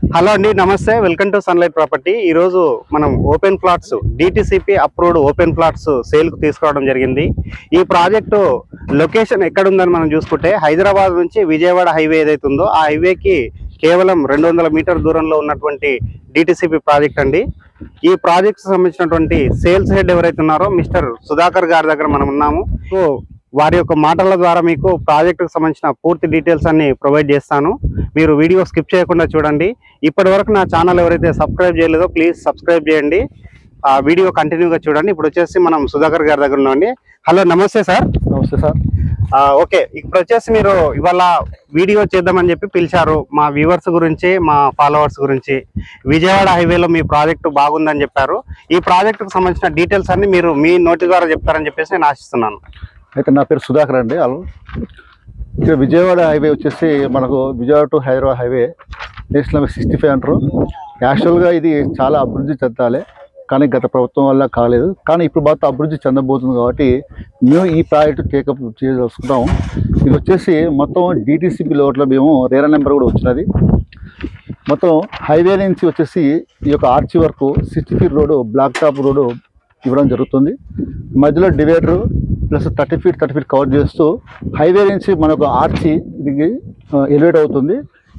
Hello అండి, నమస్తే. Welcome to sunlight property. ఈరోజు మనం open plots DTCP approved open plots సేల్కు తీసుకోవడం జరిగింది. ఈ ప్రాజెక్టు లొకేషన్ ఎక్కడుందని మనం చూసుకుంటే హైదరాబాద్ నుంచి విజయవాడ హైవే ఏదైతే ఉందో ఆ హైవేకి కేవలం 200 మీటర్ దూరంలో ఉన్నటువంటి డిటిసిపి ప్రాజెక్ట్ అండి. ఈ ప్రాజెక్ట్ సంబంధించినటువంటి సేల్స్ హెడ్ ఎవరైతే ఉన్నారో మిస్టర్ సుధాకర్ గారి దగ్గర మనం ఉన్నాము. సో వారి యొక్క మాటల ద్వారా మీకు ప్రాజెక్టుకు సంబంధించిన పూర్తి డీటెయిల్స్ అన్ని ప్రొవైడ్ చేస్తాను. మీరు వీడియో స్కిప్ చేయకుండా చూడండి. ఇప్పటి వరకు నా ఛానల్ ఎవరైతే సబ్స్క్రైబ్ చేయలేదో ప్లీజ్ సబ్స్క్రైబ్ చేయండి. ఆ వీడియో కంటిన్యూగా చూడండి. ఇప్పుడు వచ్చేసి మనం సుధాకర్ గారి దగ్గర ఉన్నామండి. హలో, నమస్తే సార్. నమస్తే సార్. ఓకే, ఇప్పుడు వచ్చేసి మీరు ఇవాళ వీడియో చేద్దామని చెప్పి పిలిచారు. మా వ్యూవర్స్ గురించి, మా ఫాలోవర్స్ గురించి విజయవాడ హైవేలో మీ ప్రాజెక్టు బాగుందని చెప్పారు. ఈ ప్రాజెక్టుకు సంబంధించిన డీటెయిల్స్ అన్ని మీరు మీ నోటి ద్వారా చెప్తారని చెప్పేసి నేను ఆశిస్తున్నాను. అయితే నా పేరు సుధాకర్ అండి. ఇక్కడ విజయవాడ హైవే వచ్చేసి మనకు Vijayawada to Hyderabad highway national 65 అంటారు. యాక్చువల్గా ఇది చాలా అభివృద్ధి చెందాలి, కానీ గత ప్రభుత్వం వల్ల కాలేదు. కానీ ఇప్పుడు మాత్రం అభివృద్ధి చెందబోతుంది కాబట్టి మేము ఈ ప్రాజెక్టు టేకప్ చేసుకుంటాం. ఇది వచ్చేసి మొత్తం డిటిసిపి లోట్లో మేము రేరా నెంబర్ కూడా వచ్చినది. మొత్తం హైవే నుంచి వచ్చేసి ఈ యొక్క ఆర్చి వరకు 60 feet road, black top road ఇవ్వడం జరుగుతుంది. మధ్యలో డివైడరు ప్లస్ 30 ఫీట్ కవర్ చేస్తూ హైవే నుంచి మనకు ఆర్చి ఇది ఎలివేట్ అవుతుంది.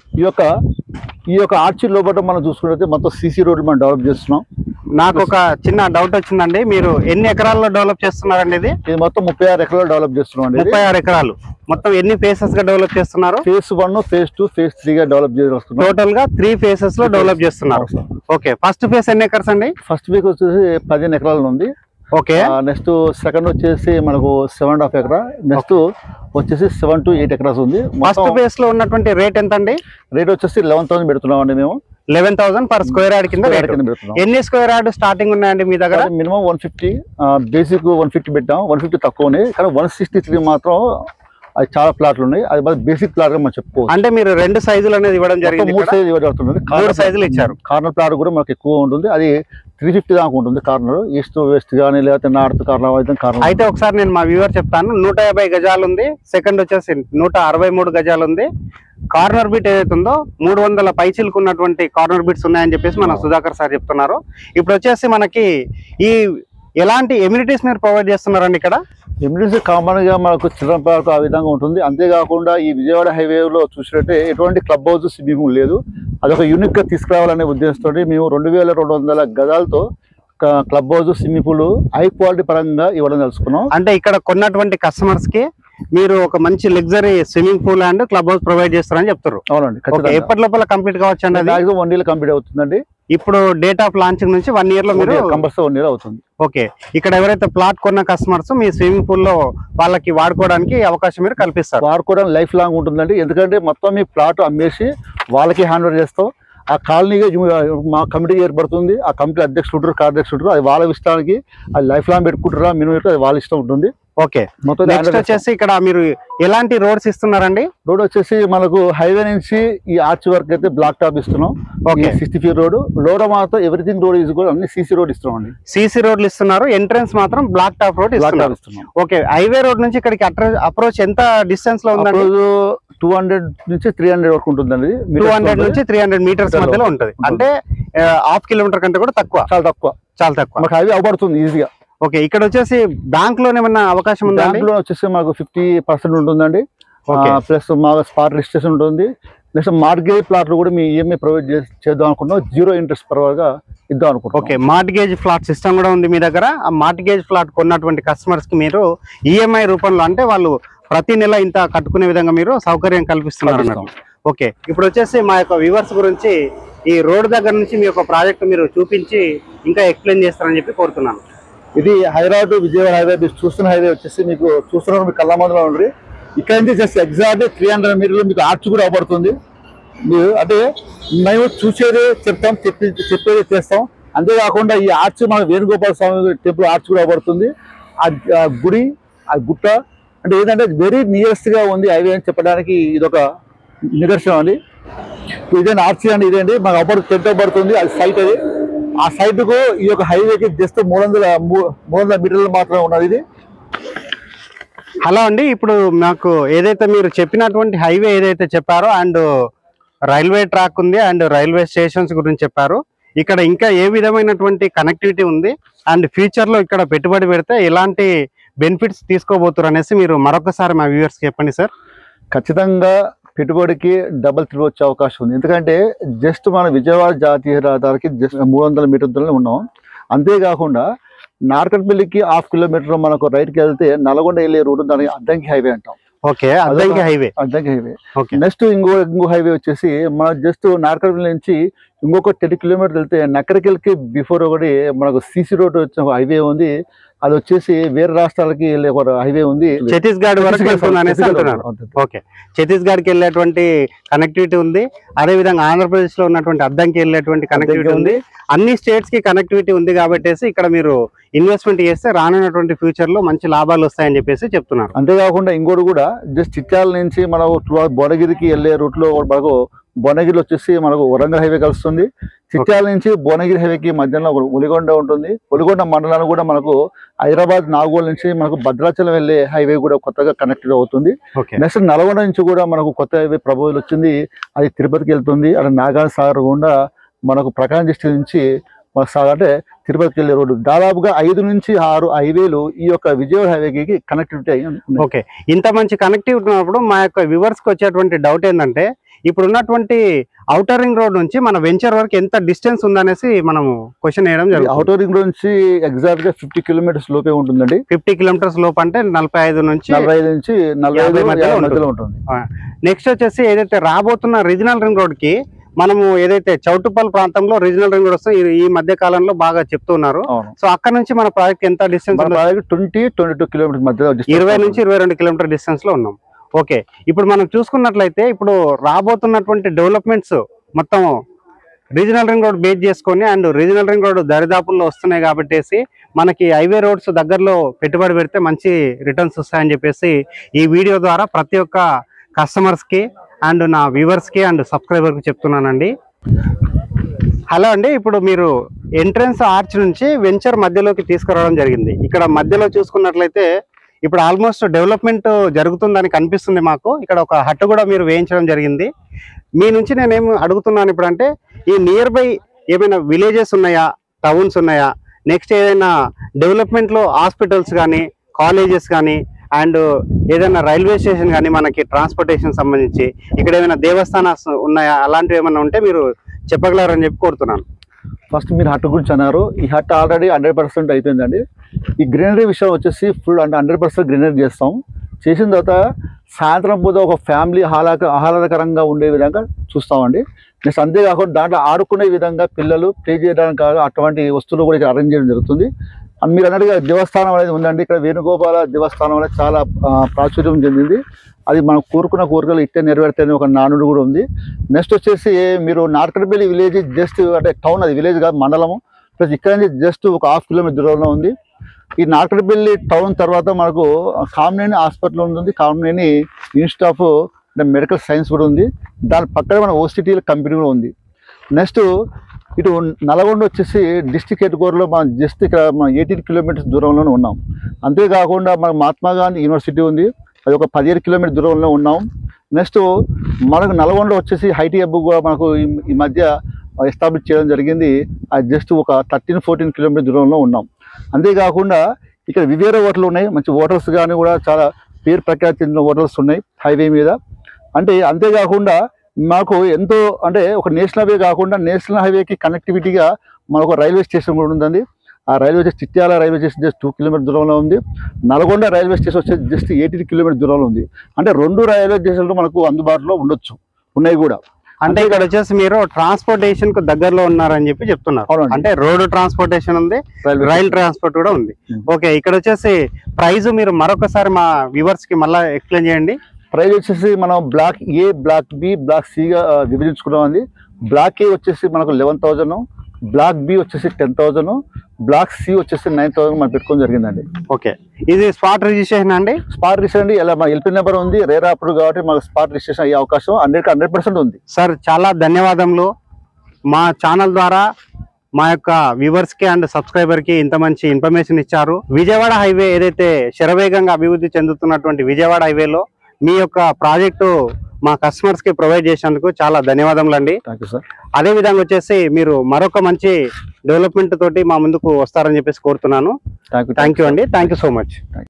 ఈ యొక్క ఆర్చి లోపల మనం చూసుకుంటే మొత్తం సీసీ రోడ్లు మనం డెవలప్ చేస్తున్నాం. నాకు ఒక చిన్న డౌట్ వచ్చిందండి. మీరు ఎన్ని ఎకరాల్లో డెవలప్ చేస్తున్నారండి? ఇది మొత్తం 36 ఎకరాలు డెవలప్ చేస్తున్నాం అండి. 36 ఎకరాలు మొత్తం ఎన్ని ఫేసెస్ గా డెవలప్ చేస్తున్నారు? ఫేజ్ 1, ఫేజ్ 2, ఫేజ్ 3 గా డెవలప్ చేస్తున్నాం. టోటల్ గా 3 ఫేసెస్ లో డెవలప్ చేస్తున్నారు. ఓకే, ఫస్ట్ ఫేజ్ ఎన్ని ఎకర్స్ అండి? ఫస్ట్ ఫేజ్ వచ్చేసి 15 ఎకరాలు ఉంది. ఓకే, నెక్స్ట్ సెకండ్ వచ్చేసి మనకు 7.5 ఎకరా, నెక్స్ట్ వచ్చేసి 7 to 8 ఎకరాస్ ఉంది. ఫస్ట్ ఫేజ్ లో ఉన్నటువంటి రేట్ ఎంత అండి? రేట్ వచ్చేసి 11,000 పెడుతున్నాం అండి. మేము 11,000 పర్ స్క్వేర్ యార్డ్ కింద పెడుతున్నాం. ఎన్ని స్క్వేర్ యార్డ్ స్టార్టింగ్ ఉన్నాయండి మీ దగ్గర? మినిమం 150, బేసిక్ 150 పెట్టాం. 150 తక్కువ ఉన్నాయి, కానీ 163 మాత్రం అది చాలా ప్లాట్లు ఉన్నాయి. అది బేసిక్ ప్లాట్ గా మనం చెప్పుకోవచ్చు. అంటే మీరు 2 సైజులు అనేది ఇవ్వడం జరిగింది. 3 సైజులు ఇవ్వబడుతుంది. 3 సైజులు ఇచ్చారు. కార్నర్ ప్లాట్ కూడా మనకు ఎక్కువ ఉంటుంది. అది 350 దాకా ఉంటుంది. కార్నర్ ఈస్ట్ వెస్ట్ కానీ లేకపోతే నార్త్ కార్నర్ అయితే ఒకసారి నేను మా వ్యూవర్ చెప్తాను. 150 గజాలు ఉంది. సెకండ్ వచ్చేసి 163 గజాలు ఉంది. కార్నర్ బిట్ ఏదైతే ఉందో 300 పైచిలకు ఉన్నటువంటి కార్నర్ బిట్స్ ఉన్నాయని చెప్పేసి మన సుధాకర్ సార్ చెప్తున్నారు. ఇప్పుడు వచ్చేసి మనకి ఈ ఎలాంటి ఎమ్యూనిటీస్ మీరు ప్రొవైడ్ చేస్తున్నారండి ఇక్కడ? ఎమ్యూనిటీస్ కామన్ గా మనకు చిల్డ్రన్ పార్క్ ఆ విధంగా ఉంటుంది. అంతేకాకుండా ఈ విజయవాడ హైవేలో చూసినట్టే ఎటువంటి క్లబ్ హౌస్, స్విమ్మింగ్ పూల్ లేదు. అదొక యూనిక్ గా తీసుకురావాలనే ఉద్దేశంతో మేము 2200 గజాలతో club house, swimming pool high quality పరంగా ఇవ్వడం తెలుసుకున్నాం. అంటే ఇక్కడ కొన్నటువంటి కస్టమర్స్ కి మీరు ఒక మంచి luxury swimming pool and club house provide చేస్తారని చెప్తారు. అవునండి, ఎప్పటి లోపల కంప్లీట్ కావచ్చు అండి? మాక్సిమం 1 year కంప్లీట్ అవుతుందండి. ఇప్పుడు డేట్ ఆఫ్ లాంచింగ్ నుంచి 1 year లో మీరు కంపల్సరీ 1 year అవుతుంది. ఓకే, ఇక్కడ ఎవరైతే ప్లాట్ కొన్న కస్టమర్స్ మీ స్విమ్మింగ్ పూల్ లో వాళ్ళకి వాడుకోవడానికి అవకాశం మీరు కల్పిస్తారు. వాడుకోవడానికి లైఫ్ లాంగ్ ఉంటుందండి. ఎందుకంటే మొత్తం మీ ప్లాట్ అమ్మేసి వాళ్ళకి హ్యాండ్ ఓవర్ చేస్తాం. ఆ కాలనీగా మా కమిటీ ఏర్పడుతుంది. ఆ కమిటీ అధ్యక్షుడు ఉంటారు, కార్యదర్శుడు ఉంటారు. అది వాళ్ళ ఇష్టానికి అది లైఫ్ లాంగ్ పెట్టుకుంటారా మినిమం అది వాళ్ళ ఇష్టం ఉంటుంది. ఓకే, నెక్స్ట్ వచ్చేసి ఇక్కడ మీరు ఎలాంటి రోడ్స్ ఇస్తున్నారండి? రోడ్ వచ్చేసి మనకు హైవే నుంచి ఈ ఆర్చ్ వరకు అయితే బ్లాక్ టాప్ ఇస్తున్నాం. Okay, 60 feet road. రోడ్ మాత్రం ఎవ్రీథింగ్ రోడ్ ఈజ్ కూడా అన్ని సీసీ రోడ్ ఇస్తున్నాం అండి. సీసీ రోడ్లు ఇస్తున్నారు. ఎంట్రన్స్ మాత్రం బ్లాక్ టాప్ రోడ్ ఇస్తున్నాం. ఓకే, హైవే రోడ్ నుంచి ఇక్కడికి అప్రోచ్ ఎంత డిస్టెన్స్ లో ఉందండి? 200 నుంచి 300 వరకు ఉంటుందండి. 200 నుంచి 300 మీటర్స్ మధ్యలో ఉంటుంది. అంటే 1/2 kilometer కంటే కూడా తక్కువ. చాలా తక్కువ మాకు హైవే అవబడుతుంది ఈజీగా. ఓకే, ఇక్కడ వచ్చేసి బ్యాంక్ లోనే ఏమన్నా అవకాశం ఉందా? బ్యాంక్ లోన్ వచ్చేసి మాకు 50% ఉంటుందండి. ప్లస్ మాకు స్పాట్ రిజిస్ట్రేషన్ ఉంటుంది. నెక్స్ట్ మార్గేజ్ ప్లాట్లు కూడా మీ ఈఎంఐ ప్రొవైడ్ చేద్దాం అనుకుంటున్నాం. 0 interest పరంగా ఇద్దాం అనుకుంటున్నాం. ఓకే, మార్గేజ్ ఫ్లాట్ సిస్టమ్ కూడా ఉంది మీ దగ్గర. ఆ మార్గేజ్ ఫ్లాట్ కొన్నటువంటి కస్టమర్స్ కి మీరు ఈఎంఐ రూపంలో, అంటే వాళ్ళు ప్రతి నెల ఇంత కట్టుకునే విధంగా మీరు సౌకర్యం కల్పిస్తున్నారు అన్నట్టు. ఓకే, ఇప్పుడు వచ్చేసి మా యొక్క వ్యూవర్స్ గురించి ఈ రోడ్ దగ్గర నుంచి మీ యొక్క ప్రాజెక్ట్ మీరు చూపించి ఇంకా ఎక్స్ప్లెయిన్ చేస్తారని చెప్పి కోరుతున్నాను. ఇది హైదరాబాద్ టు విజయవాడ హైవే. మీరు చూస్తున్న హైవే వచ్చేసి మీకు చూస్తున్నారు మీ కళ్ళ మందులో ఉండి ఇక్కడ నుంచి జస్ట్ ఎగ్జాక్ట్ 300 మీటర్లు మీకు ఆర్చ్ కూడా అవబడుతుంది. మీరు అంటే మేము చూసేదే చెప్తాం, చెప్పేది చేస్తాం. అంతేకాకుండా ఈ ఆర్చ్ మన వేణుగోపాల స్వామి టెంపుల్ ఆర్చ్ కూడా అవబడుతుంది. ఆ గుడి, ఆ గుట్ట అంటే ఏంటంటే వెరీ నియరెస్ట్ గా ఉంది హైవే అని చెప్పడానికి ఇదొక నిదర్శనం అండి. ఇదేంటి ఆర్చ్ అండి, ఇదేంటి మాకు అప్పుడు టెంట్ పడుతుంది. అది సైట్, అది ఆ సైట్ కు ఈ యొక్క హైవేకి జస్ట్ 300 మీటర్లు మాత్రమే ఉన్నది ఇది. హలో అండి, ఇప్పుడు నాకు ఏదైతే మీరు చెప్పినటువంటి హైవే ఏదైతే చెప్పారో అండ్ రైల్వే ట్రాక్ ఉంది అండ్ రైల్వే స్టేషన్స్ గురించి చెప్పారు. ఇక్కడ ఇంకా ఏ విధమైనటువంటి కనెక్టివిటీ ఉంది అండ్ ఫ్యూచర్ లో ఇక్కడ పెట్టుబడి పెడితే ఎలాంటి బెనిఫిట్స్ తీసుకోబోతున్నారు అనేసి మీరు మరొకసారి మా వ్యూవర్స్ చెప్పండి సార్. ఖచ్చితంగా పెట్టుబడికి డబుల్ తిరిగి వచ్చే అవకాశం ఉంది. ఎందుకంటే జస్ట్ మన విజయవాడ జాతీయ రహదారికి జస్ట్ 300 మీటర్ దూరంలో ఉన్నాం. అంతేకాకుండా నార్కట్పల్లికి 1/2 కిలోమీటర్ మనకు రైట్కి వెళ్తే నల్గొండ వెళ్ళే రూట్ దానికి అద్దంకి హైవే అంటాం. Okay, Addanki highway. Addanki highway. Okay, next ఇంకో హైవే వచ్చేసి మన జస్ట్ నార్కట్పల్లి నుంచి ఇంకొక 10 కిలోమీటర్ వెళ్తే నక్కడికెళ్ళకి బిఫోర్ ఒకటి మనకు సిసి రోడ్ వచ్చిన ఒక హైవే ఉంది. అది వచ్చేసి వేరే రాష్ట్రాలకి వెళ్ళే ఒక హైవే ఉంది, ఛత్తీస్గఢ్ వరకు వెళ్తుంది అనేసి అంటున్నారు. ఓకే, ఛత్తీస్గఢ్కి వెళ్ళేటువంటి కనెక్టివిటీ ఉంది. అదే విధంగా ఆంధ్రప్రదేశ్ లో ఉన్నటువంటి అద్దంకి వెళ్ళేటువంటి కనెక్టివిటీ ఉంది. అన్ని స్టేట్స్ కి కనెక్టివిటీ ఉంది కాబట్టి ఇక్కడ మీరు ఇన్వెస్ట్మెంట్ చేస్తే రానున్నటువంటి ఫ్యూచర్ లో మంచి లాభాలు వస్తాయని చెప్పేసి చెప్తున్నారు. అంతేకాకుండా ఇంకోటి కూడా జస్ట్ చిట్యాల నుంచి మనం భువనగిరికి వెళ్ళే రూట్ లో మనకు భువనగిరిలో వచ్చేసి మనకు వరంగల్ హైవే కలుస్తుంది. చిట్యాల నుంచి భువనగిరి హైవేకి మధ్యలో ఒలిగొండ ఉంటుంది. ఒలిగొండ మండలాన్ని కూడా మనకు హైదరాబాద్ నాగోల్ నుంచి మనకు భద్రాచలం వెళ్ళే హైవే కూడా కొత్తగా కనెక్టెడ్ అవుతుంది. నెక్స్ట్ నల్గొండ నుంచి కూడా మనకు కొత్త హైవే ప్రపోజల్ వచ్చింది, అది తిరుపతికి వెళ్తుంది. అక్కడ నాగార్జున సాగర్ గుండా మనకు ప్రకాశం డిస్ట్రిక్ట్ నుంచి అంటే తిరుపతికి వెళ్ళే రోడ్డు దాదాపుగా 5 నుంచి 6 హైవేలు ఈ యొక్క విజయవాడ హైవేకి కనెక్టివిటీ అయ్యి. ఓకే, ఇంత మంచి కనెక్టివిటీ ఉన్నప్పుడు మా యొక్క వ్యూవర్స్ కి వచ్చేటువంటి డౌట్ ఏంటంటే ఇప్పుడు ఉన్నటువంటి ఔటర్ రింగ్ రోడ్ నుంచి మన వెంచర్ వరకు ఎంత డిస్టెన్స్ ఉందనేసి మనం క్వశ్చన్ వేయడం జరుగుతుంది. ఔటర్ రింగ్ రోడ్ నుంచి ఎగ్జాక్ట్ గా 50 కిలోమీటర్స్ లోపే ఉంటుందండి. 50 కిలోమీటర్స్ లోపు అంటే 45 నుంచి 45 మధ్యలో ఉంటుంది. నెక్స్ట్ వచ్చేసి ఏదైతే రాబోతున్న రీజనల్ రింగ్ రోడ్ కి మనము ఏదైతే చౌటుప్పల్ ప్రాంతంలో రీజనల్ రింగ్ రోడ్ వస్తే ఈ మధ్య కాలంలో బాగా చెప్తున్నారు. సో అక్కడ నుంచి మన ప్రాజెక్ట్ ఎంత డిస్టెన్స్? 20-22 కిలోమీటర్స్ మధ్య 20 నుంచి 22 కిలోమీటర్ డిస్టెన్స్ లో ఉన్నాం. ఓకే, ఇప్పుడు మనం చూసుకున్నట్లయితే ఇప్పుడు రాబోతున్నటువంటి డెవలప్మెంట్స్ మొత్తం రీజనల్ రింగ్ రోడ్ బేస్ చేసుకొని అండ్ రీజనల్ రింగ్ రోడ్ దరిదాపుల్లో వస్తున్నాయి కాబట్టి మనకి హైవే రోడ్స్ దగ్గరలో పెట్టుబడి పెడితే మంచి రిటర్న్స్ వస్తాయని చెప్పేసి ఈ వీడియో ద్వారా ప్రతి ఒక్క కస్టమర్స్ కి అండ్ నా వ్యూవర్స్ కి అండ్ సబ్స్క్రైబర్ కి చెప్తున్నానండి. హలో అండి, ఇప్పుడు మీరు ఎంట్రన్స్ ఆర్చ్ నుంచి వెంచర్ మధ్యలోకి తీసుకురావడం జరిగింది. ఇక్కడ మధ్యలో చూసుకున్నట్లయితే ఇప్పుడు ఆల్మోస్ట్ డెవలప్మెంట్ జరుగుతుందని కనిపిస్తుంది మాకు. ఇక్కడ ఒక హట్ కూడా మీరు వేయించడం జరిగింది. మీ నుంచి నేనేం అడుగుతున్నాను ఇప్పుడు అంటే ఈ నియర్ బై ఏమైనా విలేజెస్ ఉన్నాయా, టౌన్స్ ఉన్నాయా, నెక్స్ట్ ఏదైనా డెవలప్మెంట్లో హాస్పిటల్స్ కానీ కాలేజెస్ కానీ అండ్ ఏదైనా రైల్వే స్టేషన్ కానీ మనకి ట్రాన్స్పోర్టేషన్ సంబంధించి ఇక్కడ ఏమైనా దేవస్థానాలు ఉన్నాయా, అలాంటివి ఏమైనా ఉంటే మీరు చెప్పగలరని చెప్పి కోరుతున్నాను. ఫస్ట్ మీరు హట్ గురించి అన్నారు. ఈ హట్ ఆల్రెడీ 100% అయిపోయిందండి. ఈ గ్రీనరీ విషయం వచ్చేసి ఫుల్ అంటే 100% గ్రీనరీ చేస్తాం. చేసిన తర్వాత సాయంత్రం పూట ఒక ఫ్యామిలీ ఆహ్లాదకరంగా ఉండే విధంగా చూస్తామండి. నెక్స్ట్ అంతేకాకుండా దాంట్లో ఆడుకునే విధంగా పిల్లలు ప్లే చేయడానికి అటువంటి వస్తువులు కూడా ఇక్కడ అరేంజ్ చేయడం జరుగుతుంది. అండ్ మీరు అన్నట్టుగా దేవస్థానం అనేది ఉందండి. ఇక్కడ వేణుగోపాల దేవస్థానం అనేది చాలా ప్రాచుర్యం చెందింది. అది మనం కోరుకున్న కోరికలు ఇట్టే నెరవేరుతాయని ఒక నానుడు కూడా ఉంది. నెక్స్ట్ వచ్చేసి మీరు నార్కట్పల్లి విలేజ్ జస్ట్ అంటే టౌన్, అది విలేజ్ కాదు మండలము. ప్లస్ ఇక్కడ నుంచి జస్ట్ ఒక 1/2 కిలోమీటర్ దూరంలో ఉంది. ఈ నార్కట్పల్లి టౌన్ తర్వాత మనకు కామినేని హాస్పిటల్ ఉంటుంది, Kamineni institute of medical science కూడా ఉంది. దాని పక్కన మన ఓసిటీల కంపెనీ కూడా ఉంది. నెక్స్ట్ ఇటు నల్గొండ వచ్చేసి డిస్ట్రిక్ట్ హెడ్ క్వార్టర్లో మనం జస్ట్ ఇక్కడ మనం 18 కిలోమీటర్స్ దూరంలోనే ఉన్నాం. అంతేకాకుండా మన మహాత్మా గాంధీ యూనివర్సిటీ ఉంది, అది ఒక 15 కిలోమీటర్ దూరంలో ఉన్నాం. నెక్స్ట్ మనకు నల్గొండ వచ్చేసి హైటీ హబ్ కూడా మనకు ఈ మధ్య ఎస్టాబ్లిష్ చేయడం జరిగింది. అది జస్ట్ ఒక 13-14 కిలోమీటర్ దూరంలో ఉన్నాం. అంతేకాకుండా ఇక్కడ వివేర హోటల్ ఉన్నాయి, మంచి హోటల్స్ కానీ కూడా చాలా పేరు ప్రఖ్యాతి చెందిన హోటల్స్ ఉన్నాయి హైవే మీద. అంటే అంతేకాకుండా మాకు ఎంతో అంటే ఒక నేషనల్ హైవే కాకుండా నేషనల్ హైవేకి కనెక్టివిటీగా మనకు రైల్వే స్టేషన్ కూడా ఉందండి. ఆ railway station Chityal railway station just 2 kilometre దూరంలో ఉంది. నల్గొండ రైల్వే స్టేషన్ వచ్చేసి జస్ట్ 18 కిలోమీటర్ దూరంలో ఉంది. అంటే 2 రైల్వే స్టేషన్లు మనకు అందుబాటులో ఉండొచ్చు, ఉన్నాయి కూడా. అంటే ఇక్కడ వచ్చేసి మీరు ట్రాన్స్పోర్టేషన్ కు దగ్గరలో ఉన్నారని చెప్పి చెప్తున్నారు. అంటే రోడ్ ట్రాన్స్పోర్టేషన్ ఉంది, రైల్ ట్రాన్స్పోర్ట్ కూడా ఉంది. ఓకే, ఇక్కడ వచ్చేసి ప్రైస్ మీరు మరొకసారి మా వ్యూవర్స్ కి మళ్ళీ ఎక్స్ప్లెయిన్ చేయండి. ప్రైస్ వచ్చేసి మనం block A, block B, block సిగా విభజించుకున్నాం అండి. బ్లాక్ ఏ వచ్చేసి మనకు 11,000, బ్లాక్ బి వచ్చేసి 10,000, బ్లాక్ సి వచ్చేసి 9,000 మనం పెట్టుకోవడం జరిగిందండి. ఓకే, ఇది స్పాట్ రిజిస్ట్రేషన్ అండి? స్పాట్ రిజిస్ట్రేషన్ అండి. ఇలా మా ఎల్పీ నెంబర్ ఉంది, రేర్ అప్పుడు కాబట్టి మాకు స్పాట్ రిజిస్ట్రేషన్ అయ్యే అవకాశం 100% ఉంది. సార్ చాలా ధన్యవాదములు. మా ఛానల్ ద్వారా మా యొక్క వ్యూవర్స్ కి అండ్ సబ్స్క్రైబర్ కి ఇంత మంచి ఇన్ఫర్మేషన్ ఇచ్చారు. విజయవాడ హైవే ఏదైతే శరవేగంగా అభివృద్ధి చెందుతున్నటువంటి విజయవాడ హైవేలో మీ యొక్క ప్రాజెక్టు మా కస్టమర్స్ కి ప్రొవైడ్ చేసినందుకు చాలా ధన్యవాదములు అండి. Thank you sir. అదే విధంగా వచ్చేసి మీరు మరొక మంచి డెవలప్మెంట్ తోటి మా ముందుకు వస్తారని చెప్పేసి కోరుతున్నాను. థ్యాంక్ యూ అండి. Thank you so much.